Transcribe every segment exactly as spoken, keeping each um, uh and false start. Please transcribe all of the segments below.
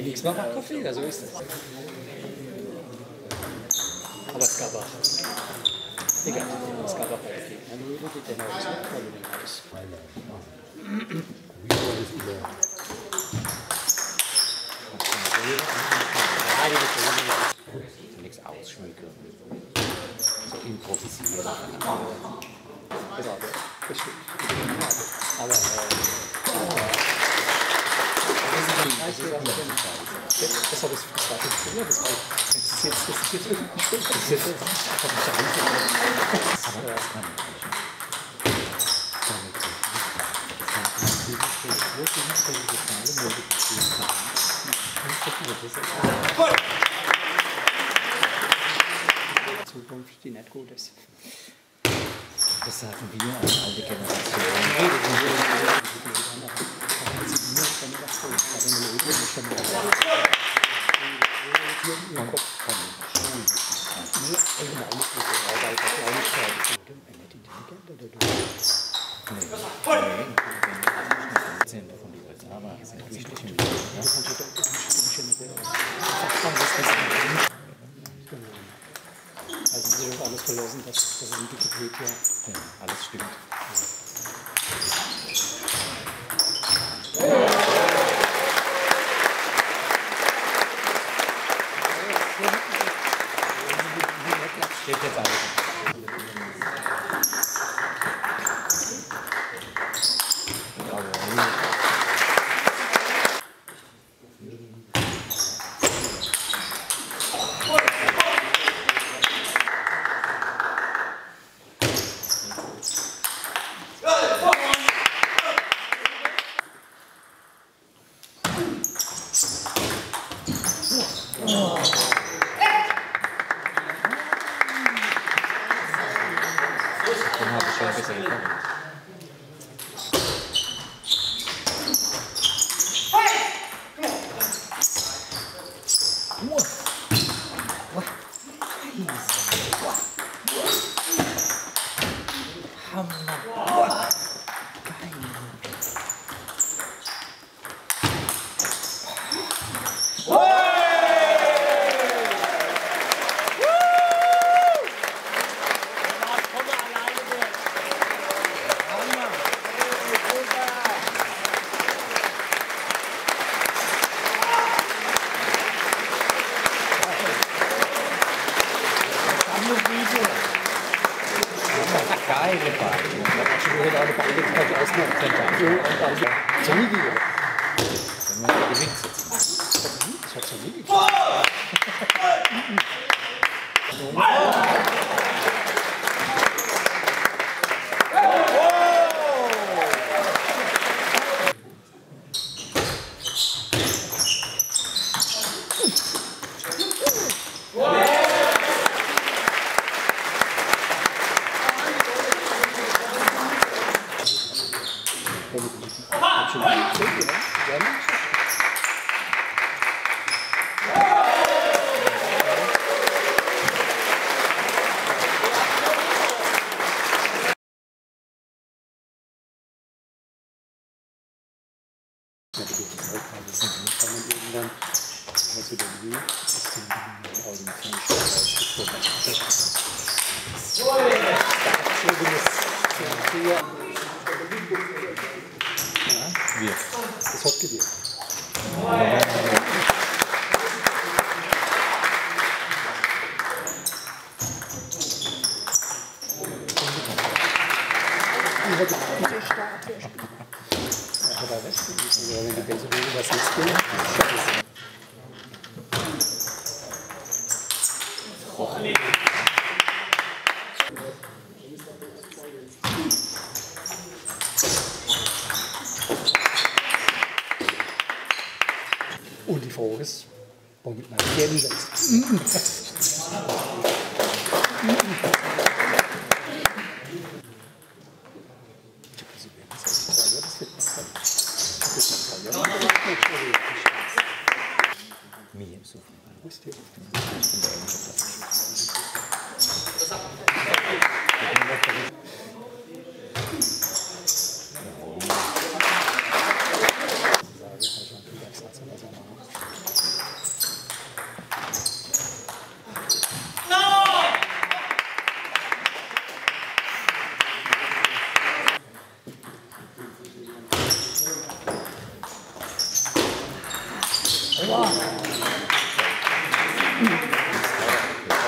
nichts macht, macht Kopfleger, so ist es. Aber es gab auch. Egal, es gab auch bei Gegner nur über die Denner zu, weil du den hattest. Nichts ausschmücken. So improvisieren. Genau, das stimmt. Aber, äh, das habe ich gefragt. Das ist jetzt, das ist jetzt irgendwie schön. Das ist jetzt einfach nicht einfach. Aber das kann ich nicht. Zukunft, die nicht gut ist. Das sagen wir als alte Generation. Von den U S A war das nicht wichtig. Also sie sind alles verlassen, dass das in Wikipedia. Ja, alles stimmt. Steht jetzt alles. Den habe ich schon besser gekommen. Hammer. Geile Beine. Ich habe schon eine Beine falsch ausgemacht. So nie wieder. Wenn man gewinnt jetzt. Das hat so nie geklappt. Das hat gewirkt. Aber recht, wenn die Bälle was jetzt gehen, und die Frage ist, womit man Geld setzt. Mir so viel.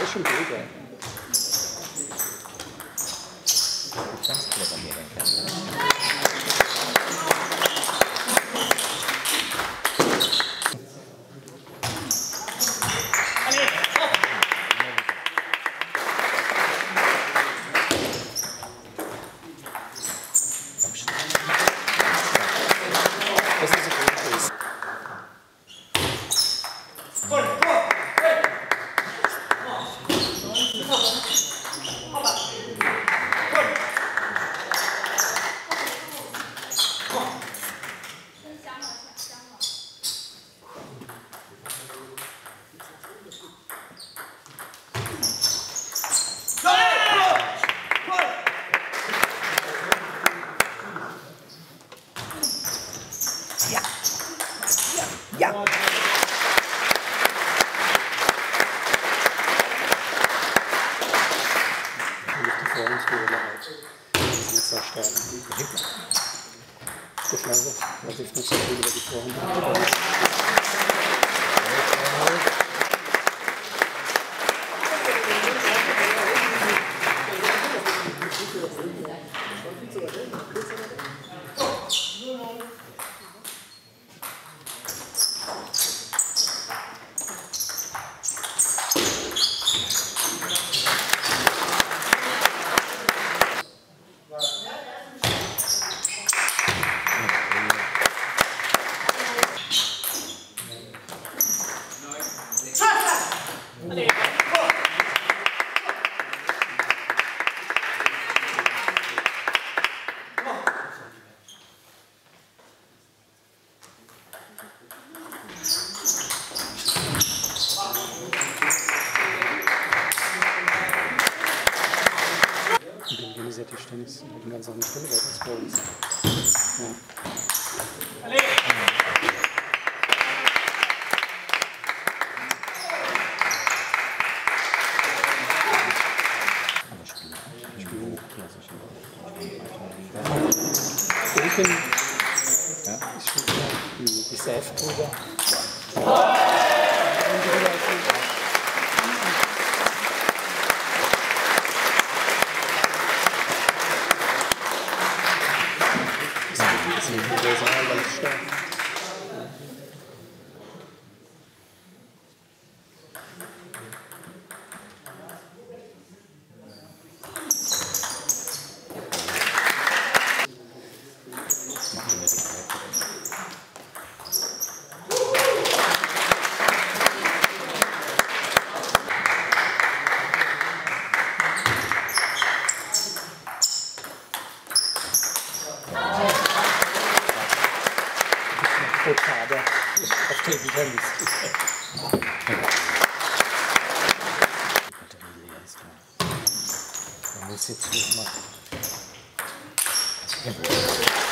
ist schon gut, ja. Ganz clever mir den Kerl. Das ist ein guter. Ja. Ja. Ja. Die Vorrungsfehler halt. Die sind jetzt sehr stark. Das leise, was ich nicht so viel über die Vorhand. Und dann gehen sie ja Tischtennis mit dem ganz anderen Stelle weiter als bei uns. Ja. Denken Ja. ist schon klar, die, die Safe-Brüder. Die sind ganz stark. Rotade auf Table Tennis. Man muss jetzt Schluss machen. Ja.